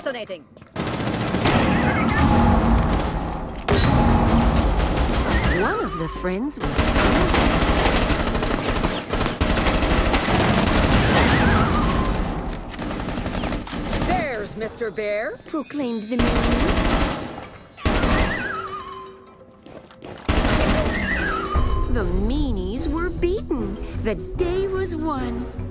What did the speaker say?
Detonating. One of the friends was... There's Mr. Bear, proclaimed the meanies. The meanies were beaten. The day was won.